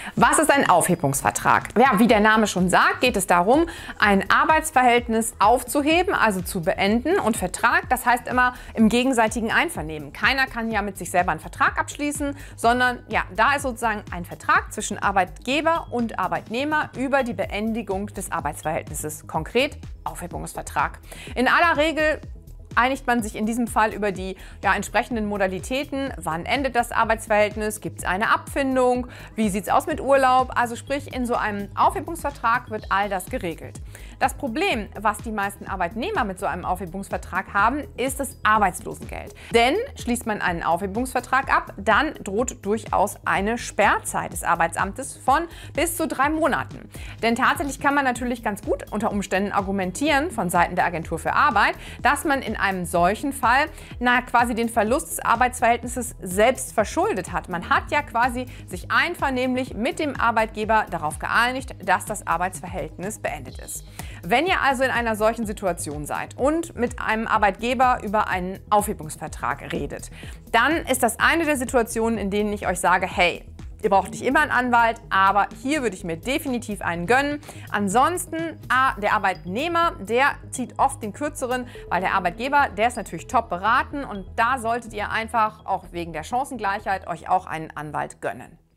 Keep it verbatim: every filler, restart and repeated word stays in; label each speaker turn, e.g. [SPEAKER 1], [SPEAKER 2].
[SPEAKER 1] Was ist ein Aufhebungsvertrag? Ja, wie der Name schon sagt, geht es darum, ein Arbeitsverhältnis aufzuheben, also zu beenden. Und Vertrag, das heißt immer im gegenseitigen Einvernehmen. Keiner kann ja mit sich selber einen Vertrag abschließen, sondern ja, da ist sozusagen ein Vertrag zwischen Arbeitgeber und Arbeitnehmer über die Beendigung des Arbeitsverhältnisses. Konkret Aufhebungsvertrag. In aller Regel einigt man sich in diesem Fall über die ja, entsprechenden Modalitäten. Wann endet das Arbeitsverhältnis? Gibt es eine Abfindung? Wie sieht es aus mit Urlaub? Also sprich, in so einem Aufhebungsvertrag wird all das geregelt. Das Problem, was die meisten Arbeitnehmer mit so einem Aufhebungsvertrag haben, ist das Arbeitslosengeld. Denn schließt man einen Aufhebungsvertrag ab, dann droht durchaus eine Sperrzeit des Arbeitsamtes von bis zu drei Monaten. Denn tatsächlich kann man natürlich ganz gut unter Umständen argumentieren von Seiten der Agentur für Arbeit, dass man in einem solchen Fall na, quasi den Verlust des Arbeitsverhältnisses selbst verschuldet hat. Man hat ja quasi sich einvernehmlich mit dem Arbeitgeber darauf geeinigt, dass das Arbeitsverhältnis beendet ist. Wenn ihr also in einer solchen Situation seid und mit einem Arbeitgeber über einen Aufhebungsvertrag redet, dann ist das eine der Situationen, in denen ich euch sage, hey, ihr braucht nicht immer einen Anwalt, aber hier würde ich mir definitiv einen gönnen. Ansonsten, ah, der Arbeitnehmer, der zieht oft den kürzeren, weil der Arbeitgeber, der ist natürlich top beraten und da solltet ihr einfach auch wegen der Chancengleichheit euch auch einen Anwalt gönnen.